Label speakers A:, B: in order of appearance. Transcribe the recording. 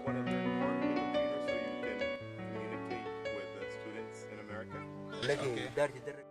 A: want to learn more from the computer so you can communicate with the students in America?
B: Okay.